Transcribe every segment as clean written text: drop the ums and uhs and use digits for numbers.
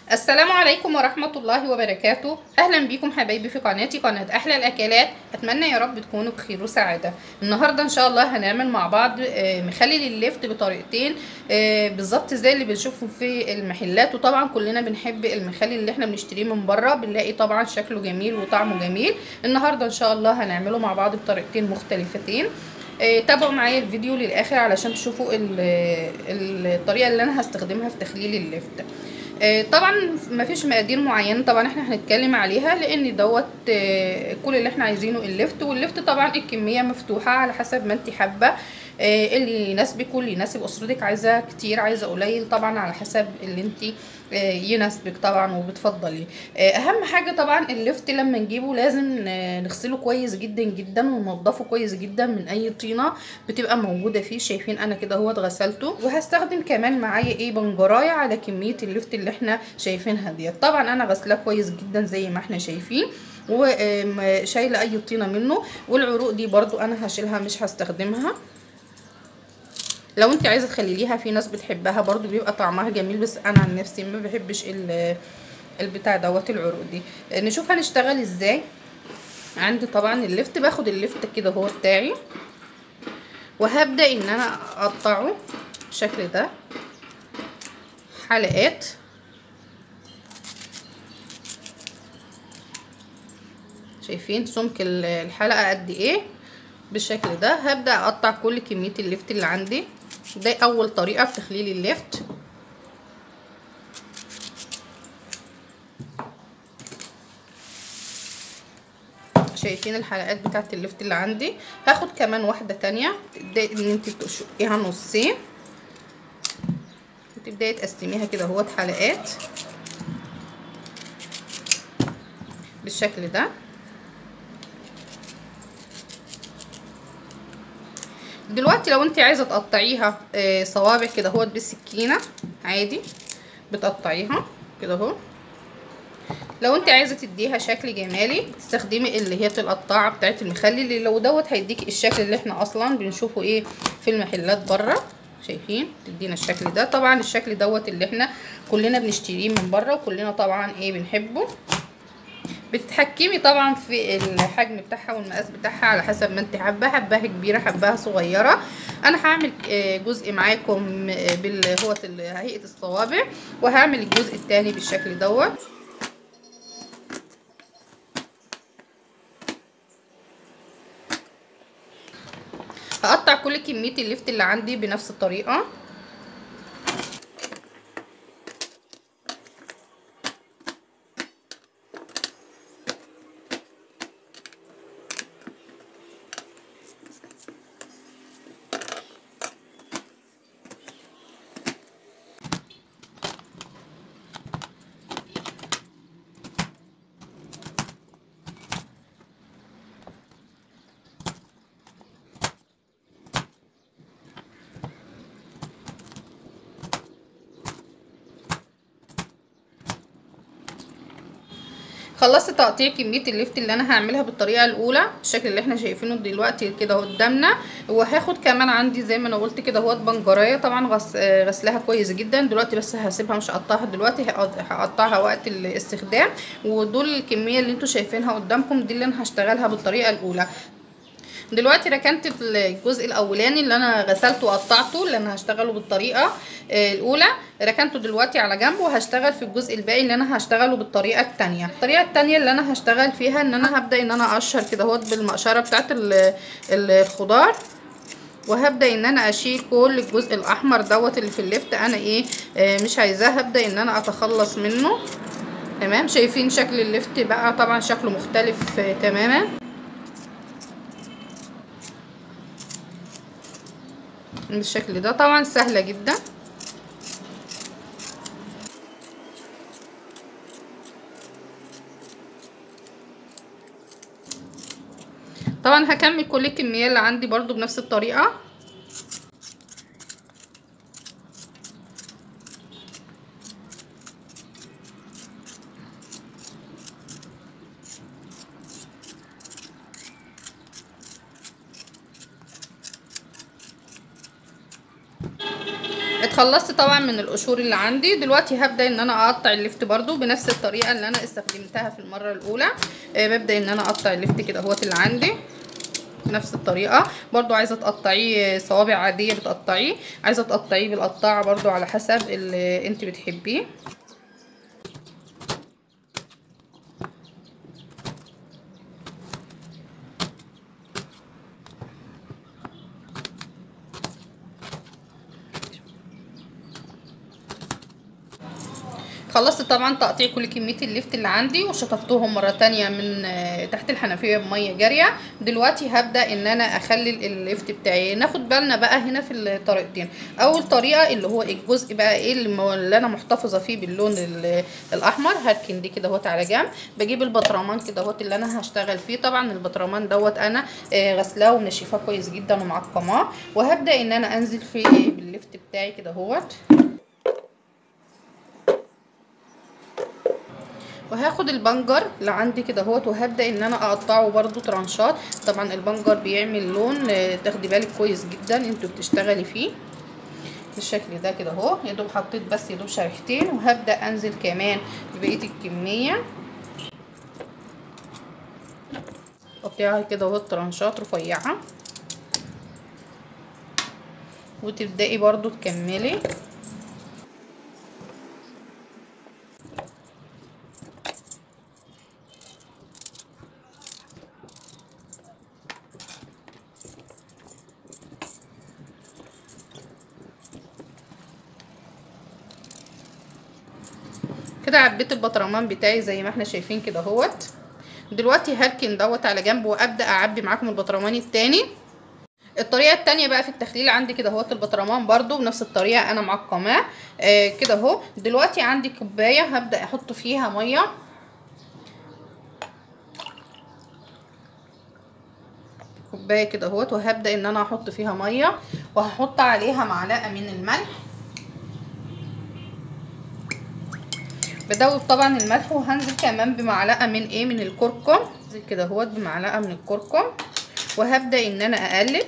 السلام عليكم ورحمة الله وبركاته. أهلا بكم حبايبي في قناتي، قناة أحلى الأكلات. أتمنى يا رب تكونوا بخير وسعادة. النهاردة إن شاء الله هنعمل مع بعض مخلل اللفت بطريقتين بالظبط زي اللي بنشوفه في المحلات. وطبعا كلنا بنحب المخلل اللي احنا بنشتريه من بره، بنلاقي طبعا شكله جميل وطعمه جميل. النهاردة إن شاء الله هنعمله مع بعض بطريقتين مختلفتين. تابعوا معايا الفيديو للآخر علشان تشوفوا الطريقة اللي أنا هستخدمها في تخليل اللفت. طبعا مفيش مقادير معينه طبعا احنا هنتكلم عليها، لان دوت كل اللي احنا عايزينه اللفت. واللفت طبعا الكميه مفتوحه على حسب ما انت حابه، اللي يناسبك واللي يناسب اسرتك. عايزه كتير عايزه قليل، طبعا على حسب اللي انت يناسبك طبعا وبتفضلي. اهم حاجه طبعا اللفت لما نجيبه لازم نغسله كويس جدا جدا وننضفه كويس جدا من اي طينه بتبقى موجوده فيه. شايفين انا كده اهوت غسلته، وهستخدم كمان معايا بنجرايه على كميه اللفت اللي احنا شايفينها ديت. طبعا انا غسلاه كويس جدا زي ما احنا شايفين، وشايله اي طينه منه. والعروق دي برضو انا هشيلها مش هستخدمها. لو انت عايزه تخليليها، في ناس بتحبها برضو بيبقى طعمها جميل، بس انا عن نفسي ما بحبش البتاع دوت العروق دي. نشوف هنشتغل ازاي. عندي طبعا اللفت، باخد اللفت كده هو بتاعي وهبدا ان انا اقطعه بالشكل ده حلقات. شايفين سمك الحلقه قد ايه؟ بالشكل ده هبدا اقطع كل كميه اللفت اللي عندي. ده اول طريقه في تخليل اللفت. شايفين الحلقات بتاعت اللفت اللي عندي. هاخد كمان واحده تانية، تبداي ان انت تشقيها نصين وتبداي تقسميها كده اهوت حلقات بالشكل ده. دلوقتي لو انت عايزه تقطعيها صوابع كده اهوت بالسكينه عادي بتقطعيها كده اهو. لو انت عايزه تديها شكل جمالي استخدمي اللي هي القطاعه بتاعت المخلل، اللي لو دوت هيديكي الشكل اللي احنا اصلا بنشوفه في المحلات بره. شايفين تدينا الشكل ده. طبعا الشكل دوت اللي احنا كلنا بنشتريه من بره، وكلنا طبعا بنحبه. بتتحكمي طبعا في الحجم بتاعها والمقاس بتاعها على حسب ما انت حباها كبيره حباها صغيره. انا هعمل جزء معاكم هو هيئه الصوابع، وهعمل الجزء الثاني بالشكل دوت. هقطع كل كميه اللفت اللي عندي بنفس الطريقه. خلصت تقطيع كميه اللفت اللي انا هعملها بالطريقه الاولى الشكل اللي احنا شايفينه دلوقتي كده قدامنا. وهاخد كمان عندي زي ما انا قلت كده اهوت بنجرايه، طبعا غسلها كويس جدا دلوقتي، بس هسيبها مش هقطعها دلوقتي، هقطعها وقت الاستخدام. ودول الكميه اللي انتوا شايفينها قدامكم دي اللي انا هشتغلها بالطريقه الاولى. دلوقتي ركنت الجزء الاولاني اللي انا غسلته وقطعته اللي انا هشتغله بالطريقه الاولى، ركنته دلوقتي على جنب، وهشتغل في الجزء الباقي اللي انا هشتغله بالطريقه الثانيه. الطريقه الثانيه اللي انا هشتغل فيها ان انا هبدا ان انا اقشر كده اهوت بالمقشره بتاعه الخضار، وهبدا ان انا اشيل كل الجزء الاحمر دوت اللي في اللفت. انا مش عايزاه، هبدا ان انا اتخلص منه. تمام. شايفين شكل اللفت بقى طبعا شكله مختلف تماما بالشكل ده. طبعا سهله جدا. طبعا هكمل كل الكميه اللي عندي برضو بنفس الطريقه. اتخلصت طبعا من القشور اللي عندي. دلوقتي هبدا ان انا اقطع اللفت برضو بنفس الطريقه اللي انا استخدمتها في المره الاولى. ببدا ان انا اقطع اللفت كده اهوت اللي عندي نفس الطريقه. برضو عايزه تقطعيه صوابع عاديه بتقطعيه، عايزه تقطعيه بالقطاعه برضو على حسب اللي انت بتحبيه. خلصت طبعا تقطيع كل كميه اللفت اللي عندي وشطفتهم مره تانية من تحت الحنفيه بميه جاريه. دلوقتي هبدا ان انا اخلل اللفت بتاعي. ناخد بالنا بقى هنا في الطريقتين. اول طريقه اللي هو الجزء بقى ايه اللي انا محتفظه فيه باللون الاحمر، هركن دي كده اهوت على جنب. بجيب البطرمان كده اهوت اللي انا هشتغل فيه. طبعا البطرمان دوت انا غسلاه ومنشفاه كويس جدا ومعقماه، وهبدا ان انا انزل فيه باللفت بتاعي كده اهوت. وهاخد البنجر اللي عندي كده اهوت وهبدا ان انا اقطعه برضو ترانشات. طبعا البنجر بيعمل لون تاخدي بالك كويس جدا انتوا بتشتغلي فيه بالشكل ده كده اهو. يا دوب حطيت بس يا دوب شريحتين، وهبدا انزل كمان ببقيه الكميه. قطعها كده اهو ترانشات رفيعه، وتبداي برضو تكملي. كده عبيت البطرمان بتاعي زي ما احنا شايفين كده اهوت. دلوقتي هركن دوت على جنب وابدا اعبي معاكم البطرمان التاني. الطريقه التانية بقى في التخليل عندي كده اهوت البطرمان برضو بنفس الطريقه انا معقماه كده اهو. دلوقتي عندي كوبايه هبدا احط فيها ميه، كوبايه كده اهوت، وهبدا ان انا احط فيها ميه، وهحط عليها معلقه من الملح. بدوب طبعا الملح، وهنزل كمان بمعلقه من من الكركم. زي كده اهوت بمعلقه من الكركم، وهبدا ان انا اقلب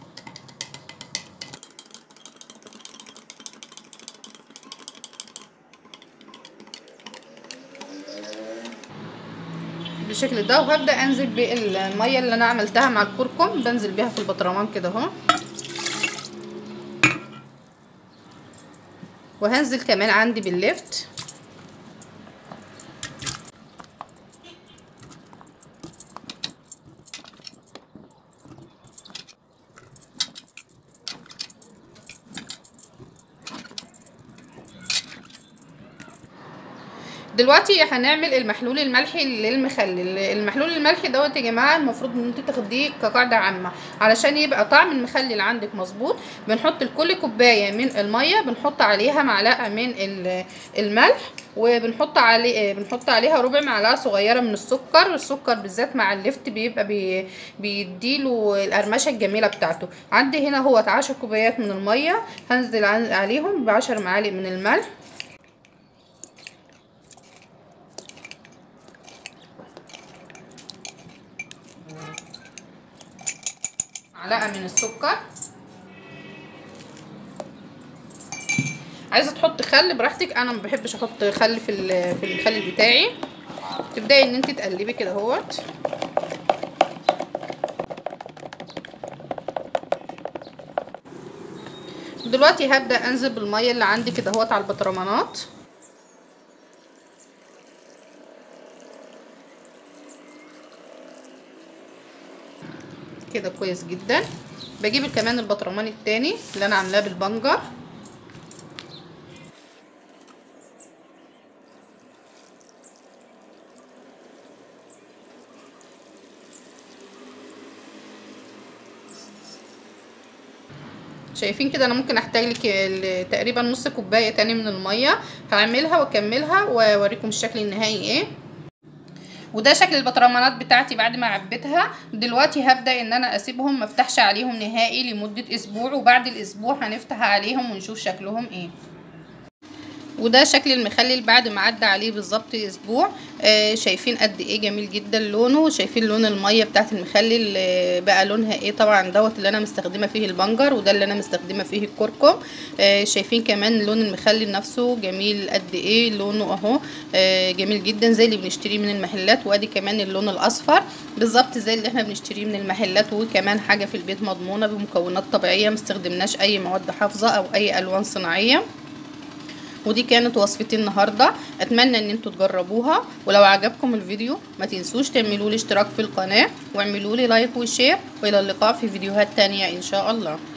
بالشكل ده. وهبدا انزل بالميه اللي انا عملتها مع الكركم، بنزل بيها في البطرمان كده اهو. وهنزل كمان عندي باللفت. دلوقتي هنعمل المحلول الملحي للمخلل. المحلول الملحي دوت يا جماعه المفروض ان انت تاخديه كقاعده عامه علشان يبقى طعم المخلل عندك مظبوط. بنحط لكل كوبايه من الميه بنحط عليها معلقه من الملح، وبنحط عليها ربع معلقه صغيره من السكر. السكر بالذات مع اللفت بيبقى بيديله القرمشه الجميله بتاعته. عندي هنا هو 10 كوبايات من الميه، هنزل عليهم ب10 معالق من الملح، معلقه من السكر. عايزه تحط خل براحتك، انا ما بحبش احط خل في المخلل بتاعي. تبداي ان انت تقلبي كده اهوت. دلوقتي هبدا انزل بالميه اللي عندي كده اهوت على البطرمانات كده كويس جدا. بجيب كمان البطرمان التاني اللي انا عاملاه بالبنجر، شايفين كده. انا ممكن احتاج لك تقريبا نص كوبايه تاني من الميه. هعملها واكملها واوريكم الشكل النهائي ايه. وده شكل البطرمانات بتاعتي بعد ما عبيتها. دلوقتي هبدا ان انا اسيبهم ما افتحش عليهم نهائي لمده اسبوع، وبعد الاسبوع هنفتح عليهم ونشوف شكلهم ايه. وده شكل المخلل بعد ما عدى عليه بالظبط اسبوع. شايفين قد ايه جميل جدا لونه، شايفين لون الميه بتاعت المخلل بقى لونها ايه. طبعا دوت اللي انا مستخدمه فيه البنجر، وده اللي انا مستخدمه فيه الكركم. شايفين كمان لون المخلل نفسه جميل قد ايه لونه اهو. جميل جدا زي اللي بنشتريه من المحلات. وادي كمان اللون الاصفر بالظبط زي اللي احنا بنشتريه من المحلات، وكمان حاجه في البيت مضمونه بمكونات طبيعيه، مستخدمناش اي مواد حافظه او اي الوان صناعيه. ودي كانت وصفتي النهارده، اتمنى ان انتوا تجربوها. ولو عجبكم الفيديو ما تنسوش تعملوا لي اشتراك في القناه واعملوا لي لايك وشير، والى اللقاء في فيديوهات تانية ان شاء الله.